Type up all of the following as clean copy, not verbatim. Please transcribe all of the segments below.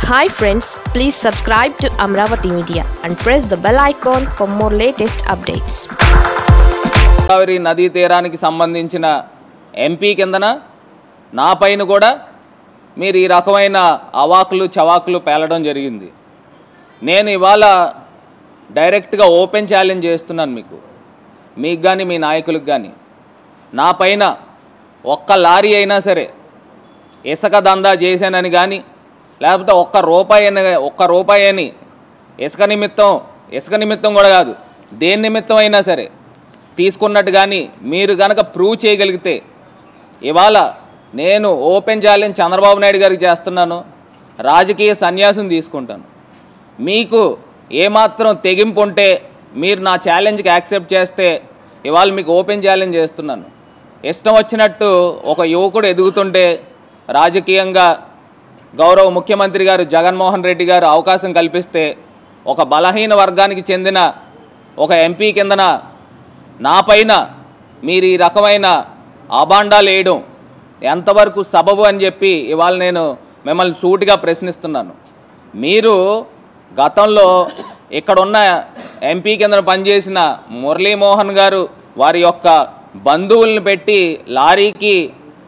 Hi friends, please subscribe to Amravati Media and press the bell icon for more latest updates. Godavari నదీ తీరానికి సంబంధించిన MP కిందన నా పైన కూడా మీరు ఈ రకమైన అవాకులు చవాకులు పేలడం జరిగింది. నేను ఇవాళ డైరెక్ట్గా ఓపెన్ ఛాలెంజ్ చేస్తున్నాను మీకు కానీ మీ నాయకులకు కానీ, నా పైన ఒక్క లారీ అయినా సరే ఇసుక దందా చేశానని కానీ, లేకపోతే ఒక్క రూపాయి అని ఇసుక నిమిత్తం కూడా కాదు, దేని నిమిత్తం అయినా సరే తీసుకున్నట్టు కానీ మీరు కనుక ప్రూవ్ చేయగలిగితే ఇవాళ నేను ఓపెన్ ఛాలెంజ్ చంద్రబాబు నాయుడు గారికి చేస్తున్నాను, రాజకీయ సన్యాసం తీసుకుంటాను. మీకు ఏమాత్రం తెగింపు ఉంటే మీరు నా ఛాలెంజ్కి యాక్సెప్ట్ చేస్తే ఇవాళ మీకు ఓపెన్ ఛాలెంజ్ చేస్తున్నాను. ఇష్టం వచ్చినట్టు ఒక యువకుడు ఎదుగుతుంటే రాజకీయంగా గౌరవ ముఖ్యమంత్రి గారు జగన్మోహన్ రెడ్డి గారు అవకాశం కల్పిస్తే ఒక బలహీన వర్గానికి చెందిన ఒక ఎంపీ కిందన నా పైన మీరు ఈ రకమైన అబాండాలు వేయడం ఎంతవరకు సబబు అని చెప్పి ఇవాళ నేను మిమ్మల్ని సూటిగా ప్రశ్నిస్తున్నాను. మీరు గతంలో ఇక్కడున్న ఎంపీ కింద పనిచేసిన మురళీమోహన్ గారు వారి యొక్క బంధువులను పెట్టి లారీకి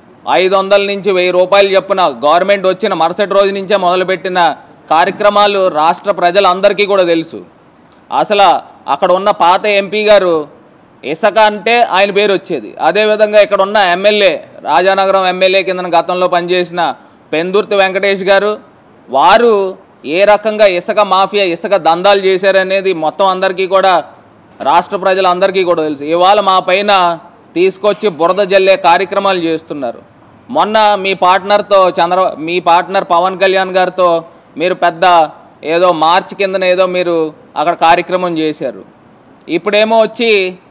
500 నుంచి 1000 రూపాయలు చొప్పున గవర్నమెంట్ వచ్చిన మరుసటి రోజు నుంచే మొదలుపెట్టిన కార్యక్రమాలు రాష్ట్ర ప్రజలందరికీ కూడా తెలుసు. అసలు అక్కడ ఉన్న పాత ఎంపీ గారు ఇసుక అంటే ఆయన పేరు వచ్చేది. అదేవిధంగా ఇక్కడ ఉన్న ఎమ్మెల్యే రాజానగరం ఎమ్మెల్యే కింద గతంలో పనిచేసిన పెందుర్తి వెంకటేష్ గారు, వారు ఏ రకంగా ఇసుక మాఫియా ఇసుక దందాలు చేశారనేది మొత్తం అందరికీ కూడా రాష్ట్ర ప్రజలందరికీ కూడా తెలుసు. ఇవాళ మా పైన తీసుకొచ్చి బురద జల్లే కార్యక్రమాలు చేస్తున్నారు. మొన్న మీ పార్ట్నర్ పవన్ కళ్యాణ్ గారితో మీరు పెద్ద ఏదో మార్చ్ కిందన ఏదో మీరు అక్కడ కార్యక్రమం చేశారు. ఇప్పుడేమో వచ్చి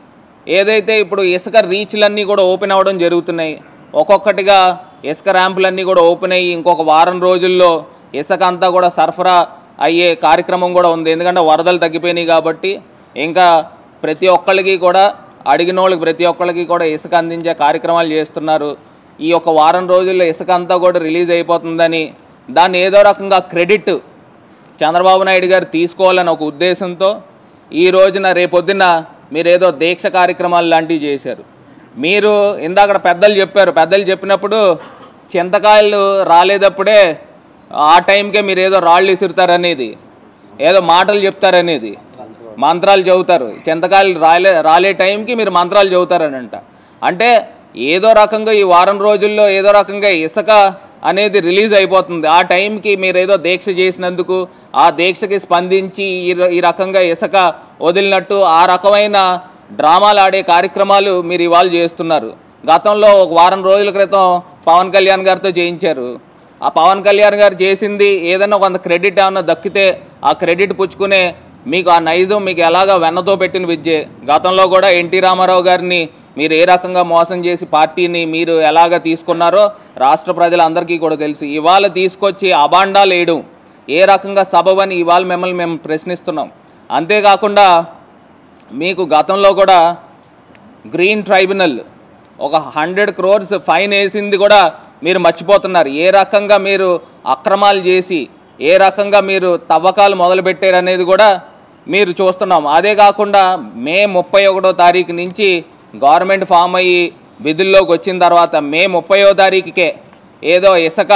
ఏదైతే ఇప్పుడు ఇసుక రీచ్లన్నీ కూడా ఓపెన్ అవ్వడం జరుగుతున్నాయి, ఒక్కొక్కటిగా ఇసుక ర్యాంపులన్నీ కూడా ఓపెన్ అయ్యి ఇంకొక వారం రోజుల్లో ఇసుక అంతా కూడా సరఫరా అయ్యే కార్యక్రమం కూడా ఉంది. ఎందుకంటే వరదలు తగ్గిపోయినాయి కాబట్టి ఇంకా ప్రతి ఒక్కళ్ళకి కూడా అడిగిన వాళ్ళకి ప్రతి ఒక్కళ్ళకి కూడా ఇసుక అందించే కార్యక్రమాలు చేస్తున్నారు. ఈ ఒక వారం రోజుల్లో ఇసుక అంతా కూడా రిలీజ్ అయిపోతుందని దాన్ని ఏదో రకంగా క్రెడిట్ చంద్రబాబు నాయుడు గారు తీసుకోవాలని ఒక ఉద్దేశంతో ఈ రోజున రేపొద్దున మీరు ఏదో దీక్ష కార్యక్రమాలు లాంటివి చేశారు. మీరు ఇందాక పెద్దలు చెప్పినప్పుడు చింతకాయలు రాలేదప్పుడే ఆ టైంకే మీరు ఏదో రాళ్ళు విసురుతారనేది, ఏదో మాటలు చెప్తారనేది, మంత్రాలు చదువుతారు. చింతకాయలు రాలే టైంకి మీరు మంత్రాలు చదువుతారనంట. అంటే ఏదో రకంగా ఈ వారం రోజుల్లో ఏదో రకంగా ఇసుక అనేది రిలీజ్ అయిపోతుంది. ఆ టైంకి మీరు ఏదో దీక్ష చేసినందుకు ఆ దీక్షకి స్పందించి ఈ రకంగా ఇసుక వదిలినట్టు ఆ రకమైన డ్రామాలు ఆడే కార్యక్రమాలు మీరు ఇవాళ చేస్తున్నారు. గతంలో ఒక వారం రోజుల క్రితం పవన్ కళ్యాణ్ గారితో చేయించారు. ఆ పవన్ కళ్యాణ్ గారు చేసింది ఏదైనా కొంత క్రెడిట్ ఏమన్నా దక్కితే ఆ క్రెడిట్ పుచ్చుకునే మీకు ఆ నైజం మీకు ఎలాగా వెన్నతో పెట్టిన విద్యే. గతంలో కూడా ఎన్టీ రామారావు గారిని మీరు ఏ రకంగా మోసం చేసి పార్టీని మీరు ఎలాగ తీసుకున్నారో రాష్ట్ర ప్రజలందరికీ కూడా తెలుసు. ఇవాళ తీసుకొచ్చి అబాండాలు వేయడం ఏ రకంగా సబబని ఇవాళ మేము ప్రశ్నిస్తున్నాం. అంతేకాకుండా మీకు గతంలో కూడా గ్రీన్ ట్రైబ్యునల్ ఒక 100 crores ఫైన్ వేసింది కూడా మీరు మర్చిపోతున్నారు. ఏ రకంగా మీరు అక్రమాలు చేసి ఏ రకంగా మీరు తవ్వకాలు మొదలుపెట్టారనేది కూడా మీరు చూస్తున్నాం. అదే కాకుండా మే 31వ తారీఖు నుంచి గవర్నమెంట్ ఫామ్ అయ్యి విధుల్లోకి వచ్చిన తర్వాత మే 30వ తారీఖుకే ఏదో ఇసుక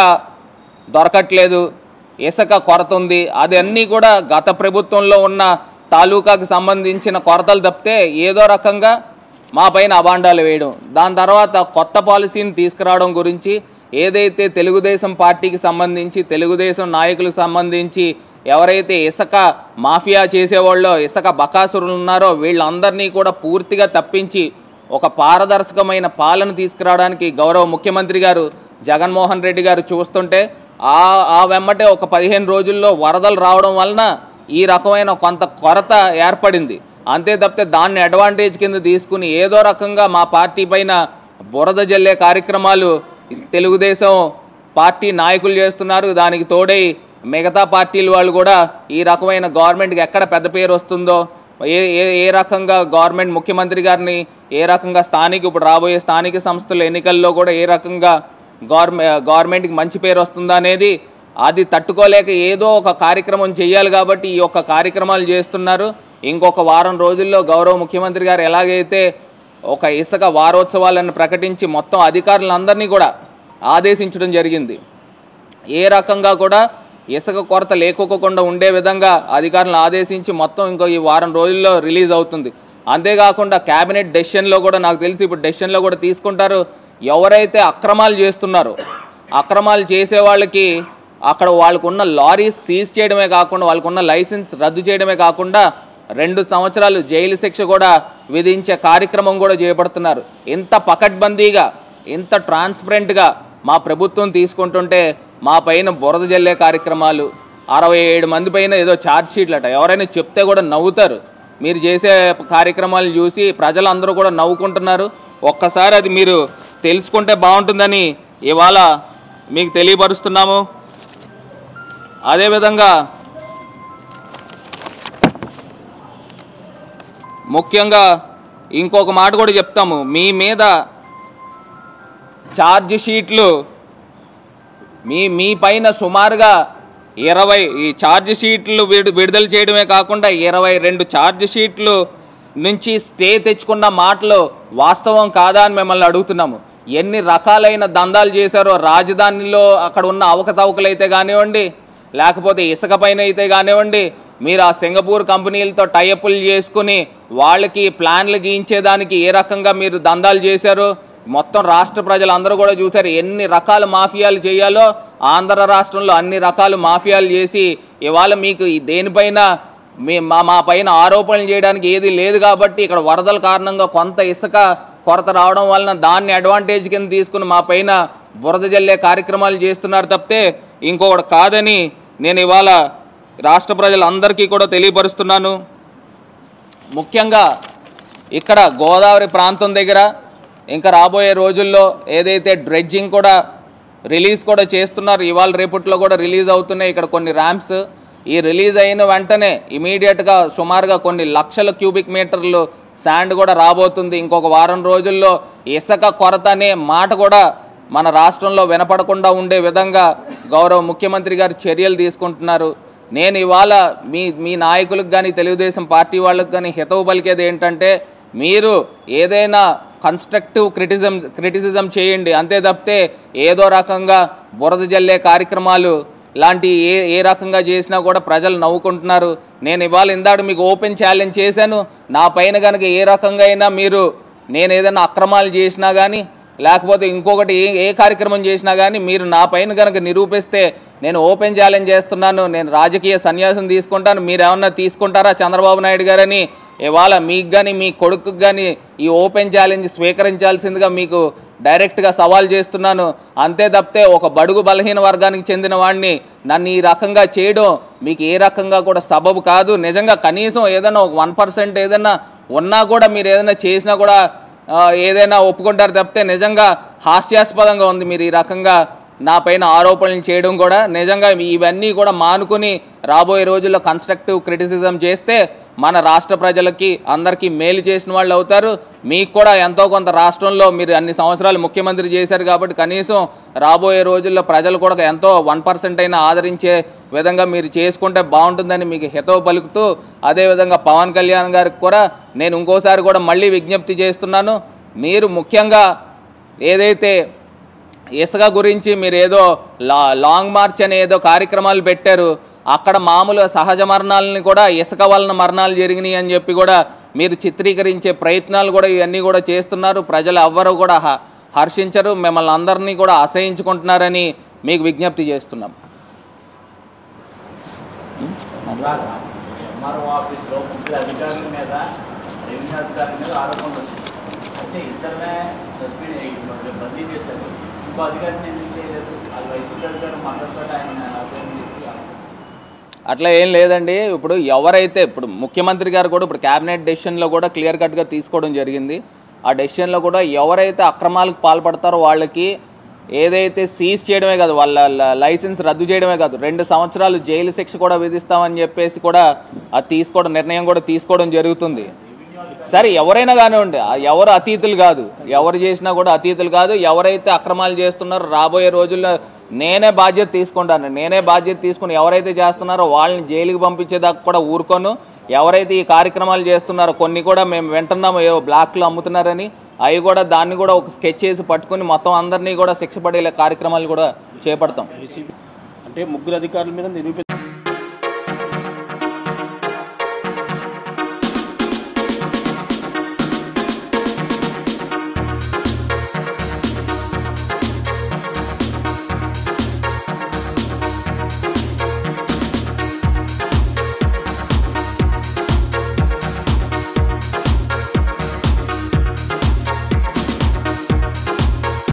దొరకట్లేదు, ఇసుక కొరత ఉంది, అదన్నీ కూడా గత ప్రభుత్వంలో ఉన్న తాలూకాకు సంబంధించిన కొరతలు తప్పితే ఏదో రకంగా మా పైన అబాండాలు వేయడం. దాని తర్వాత కొత్త పాలసీని తీసుకురావడం గురించి ఏదైతే తెలుగుదేశం పార్టీకి సంబంధించి తెలుగుదేశం నాయకులకు సంబంధించి ఎవరైతే ఇసుక మాఫియా చేసేవాళ్ళో ఇసుక బకాసురులు ఉన్నారో వీళ్ళందరినీ కూడా పూర్తిగా తప్పించి ఒక పారదర్శకమైన పాలన తీసుకురావడానికి గౌరవ ముఖ్యమంత్రి గారు జగన్మోహన్ రెడ్డి గారు చూస్తుంటే ఆ వెమ్మటే ఒక 15 రోజుల్లో వరదలు రావడం వలన ఈ రకమైన కొంత కొరత ఏర్పడింది. అంతే తప్పితే దాన్ని అడ్వాంటేజ్ కింద తీసుకుని ఏదో రకంగా మా పార్టీ పైన బురద జల్లే కార్యక్రమాలు తెలుగుదేశం పార్టీ నాయకులు చేస్తున్నారు. దానికి తోడై మిగతా పార్టీల వాళ్ళు కూడా ఈ రకమైన గవర్నమెంట్కి ఎక్కడ పెద్ద పేరు వస్తుందో ఏ రకంగా గవర్నమెంట్ ముఖ్యమంత్రి గారిని ఏ రకంగా ఇప్పుడు రాబోయే స్థానిక సంస్థల ఎన్నికల్లో కూడా ఏ రకంగా గవర్నమెంట్కి మంచి పేరు వస్తుందా అనేది అది తట్టుకోలేక ఏదో ఒక కార్యక్రమం చేయాలి కాబట్టి ఈ యొక్క కార్యక్రమాలు చేస్తున్నారు. ఇంకొక వారం రోజుల్లో గౌరవ ముఖ్యమంత్రి గారు ఎలాగైతే ఒక ఇసుక వారోత్సవాలను ప్రకటించి మొత్తం అధికారులందరినీ కూడా ఆదేశించడం జరిగింది. ఏ రకంగా కూడా ఇసుక కొరత లేకోకుండా ఉండే విధంగా అధికారులను ఆదేశించి మొత్తం ఇంకో ఈ వారం రోజుల్లో రిలీజ్ అవుతుంది. అంతేకాకుండా క్యాబినెట్ డెసిషన్లో కూడా నాకు తెలిసి ఇప్పుడు డెసిషన్లో కూడా తీసుకుంటారు. ఎవరైతే అక్రమాలు చేస్తున్నారో అక్రమాలు చేసే వాళ్ళకి అక్కడ వాళ్ళకున్న లారీస్ సీజ్ చేయడమే కాకుండా వాళ్ళకున్న లైసెన్స్ రద్దు చేయడమే కాకుండా 2 సంవత్సరాలు జైలు శిక్ష కూడా విధించే కార్యక్రమం కూడా చేపడుతున్నారు. ఇంత పకడ్బందీగా ఇంత ట్రాన్స్పరెంట్గా మా ప్రభుత్వం తీసుకుంటుంటే మా పైన బురద జల్లే కార్యక్రమాలు 67 మంది పైన ఏదో ఛార్జ్ షీట్లట. ఎవరైనా చెప్తే కూడా నవ్వుతారు. మీరు చేసే కార్యక్రమాలు చూసి ప్రజలందరూ కూడా నవ్వుకుంటున్నారు. ఒక్కసారి అది మీరు తెలుసుకుంటే బాగుంటుందని ఇవాళ మీకు తెలియపరుస్తున్నాము. అదేవిధంగా ముఖ్యంగా ఇంకొక మాట కూడా చెప్తాము. మీ మీద ఛార్జ్ షీట్లు మీ పైన సుమారుగా 20 ఈ ఛార్జ్ షీట్లు విడుదల చేయడమే కాకుండా 22 ఛార్జ్ షీట్లు నుంచి స్టే తెచ్చుకున్న మాటలు వాస్తవం కాదా అని మిమ్మల్ని అడుగుతున్నాము. ఎన్ని రకాలైన దందాలు చేశారో రాజధానిలో అక్కడ ఉన్న అవకతవకలు అయితే కానివ్వండి, లేకపోతే ఇసుక పైన అయితే కానివ్వండి, మీరు ఆ సింగపూర్ కంపెనీలతో టైఅప్లు చేసుకుని వాళ్ళకి ప్లాన్లు గీయించేదానికి ఏ రకంగా మీరు దందాలు చేశారో మొత్తం రాష్ట్ర ప్రజలందరూ కూడా చూశారు. ఎన్ని రకాల మాఫియాలు చేయాలో ఆంధ్ర రాష్ట్రంలో అన్ని రకాల మాఫియాలు చేసి ఇవాళ మీకు దేనిపైన మా పైన ఆరోపణలు చేయడానికి ఏది లేదు కాబట్టి ఇక్కడ వరదల కారణంగా కొంత ఇసుక కొరత రావడం వలన దాన్ని అడ్వాంటేజ్ కింద తీసుకుని మా పైన బురద జల్లే కార్యక్రమాలు చేస్తున్నారు తప్పితే ఇంకొకటి కాదని నేను ఇవాళ రాష్ట్ర ప్రజలందరికీ కూడా తెలియపరుస్తున్నాను. ముఖ్యంగా ఇక్కడ గోదావరి ప్రాంతం దగ్గర ఇంకా రాబోయే రోజుల్లో ఏదైతే డ్రెడ్జింగ్ కూడా రిలీజ్ కూడా చేస్తున్నారు, ఇవాళ రేపట్లో కూడా రిలీజ్ అవుతున్నాయి ఇక్కడ కొన్ని ర్యాంప్స్. ఈ రిలీజ్ అయిన వెంటనే ఇమీడియట్గా సుమారుగా కొన్ని లక్షల క్యూబిక్ మీటర్లు శాండ్ కూడా రాబోతుంది. ఇంకొక వారం రోజుల్లో ఇసుక కొరత అనే మాట కూడా మన రాష్ట్రంలో వినపడకుండా ఉండే విధంగా గౌరవ ముఖ్యమంత్రి గారు చర్యలు తీసుకుంటున్నారు. నేను ఇవాళ మీ నాయకులకు కానీ తెలుగుదేశం పార్టీ వాళ్ళకు కానీ హితవు పలికేది ఏంటంటే మీరు ఏదైనా కన్స్ట్రక్టివ్ క్రిటిసిజం చేయండి, అంతే తప్పితే ఏదో రకంగా బురద జల్లే కార్యక్రమాలు లాంటి ఏ రకంగా చేసినా కూడా ప్రజలు నవ్వుకుంటున్నారు. నేను ఇవాళ ఇందాక మీకు ఓపెన్ ఛాలెంజ్ చేశాను. నా పైన కనుక ఏ రకంగా అయినా నేను ఏదైనా అక్రమాలు చేసినా కానీ లేకపోతే ఇంకొకటి ఏ కార్యక్రమం చేసినా కానీ మీరు నా పైన కనుక నిరూపిస్తే నేను ఓపెన్ ఛాలెంజ్ చేస్తున్నాను, నేను రాజకీయ సన్యాసం తీసుకుంటాను. మీరు ఏమన్నా తీసుకుంటారా చంద్రబాబు నాయుడు గారని ఇవాళ మీకు కానీ మీ కొడుకు కానీ ఈ ఓపెన్ ఛాలెంజ్ స్వీకరించాల్సిందిగా మీకు డైరెక్ట్గా సవాల్ చేస్తున్నాను. అంతే తప్పితే ఒక బడుగు బలహీన వర్గానికి చెందిన వాడిని నన్ను ఈ రకంగా చేయడం మీకు ఏ రకంగా కూడా సబబు కాదు. నిజంగా కనీసం ఏదైనా ఒక 1% ఏదైనా ఉన్నా కూడా మీరు ఏదైనా చేసినా కూడా ఏదైనా ఒప్పుకుంటారు తప్పితే నిజంగా హాస్యాస్పదంగా ఉంది మీరు ఈ రకంగా నా పైన ఆరోపణలు చేయడం కూడా. నిజంగా ఇవన్నీ కూడా మానుకుని రాబోయే రోజుల్లో కన్స్ట్రక్టివ్ క్రిటిసిజం చేస్తే మన రాష్ట్ర ప్రజలకి అందరికీ మేలు చేసిన వాళ్ళు అవుతారు. మీకు కూడా ఎంతో కొంత రాష్ట్రంలో మీరు అన్ని సంవత్సరాలు ముఖ్యమంత్రి చేశారు కాబట్టి కనీసం రాబోయే రోజుల్లో ప్రజలు కూడా ఎంతో 1% అయినా ఆదరించే విధంగా మీరు చేసుకుంటే బాగుంటుందని మీకు హితవు పలుకుతూ, అదేవిధంగా పవన్ కళ్యాణ్ గారికి కూడా నేను ఇంకోసారి కూడా మళ్ళీ విజ్ఞప్తి చేస్తున్నాను. మీరు ముఖ్యంగా ఏదైతే ఇసుక గురించి మీరు ఏదో లాంగ్ మార్చ్ అనే ఏదో కార్యక్రమాలు పెట్టారు, అక్కడ మామూలు సహజ మరణాలని కూడా ఇసుక వలన మరణాలు జరిగినాయి అని చెప్పి కూడా మీరు చిత్రీకరించే ప్రయత్నాలు కూడా ఇవన్నీ కూడా చేస్తున్నారు. ప్రజలు ఎవ్వరూ కూడా హర్షించరు, మిమ్మల్ని అందరినీ కూడా అసహించుకుంటున్నారని మీకు విజ్ఞప్తి చేస్తున్నాం. అట్లా ఏం లేదండి. ఇప్పుడు ఎవరైతే ఇప్పుడు ముఖ్యమంత్రి గారు కూడా ఇప్పుడు క్యాబినెట్ డెసిషన్లో కూడా క్లియర్ కట్గా తీసుకోవడం జరిగింది. ఆ డెసిషన్లో కూడా ఎవరైతే అక్రమాలకు పాల్పడతారో వాళ్ళకి ఏదైతే సీజ్ చేయడమే కాదు, వాళ్ళ లైసెన్స్ రద్దు చేయడమే కాదు, 2 సంవత్సరాలు జైలు శిక్ష కూడా విధిస్తామని చెప్పేసి కూడా అది నిర్ణయం కూడా తీసుకోవడం జరుగుతుంది. సరే ఎవరైనా కానివ్వండి, ఎవరు అతీతులు కాదు, ఎవరు చేసినా కూడా అతీతులు కాదు. ఎవరైతే అక్రమాలు చేస్తున్నారో రాబోయే రోజుల్లో నేనే బాధ్యత తీసుకుంటాను. నేనే బాధ్యత తీసుకుని ఎవరైతే చేస్తున్నారో వాళ్ళని జైలుకి పంపించేదాకా కూడా ఊరుకోను. ఎవరైతే ఈ కార్యక్రమాలు చేస్తున్నారో కొన్ని కూడా మేము వింటున్నాము ఏవో బ్లాక్లో అమ్ముతున్నారని, అవి కూడా దాన్ని కూడా ఒక స్కెచ్ చేసి పట్టుకుని మొత్తం అందరినీ కూడా శిక్ష పడేలా కార్యక్రమాలు కూడా చేపడతాం. అంటే ముగ్గురు అధికారుల మీద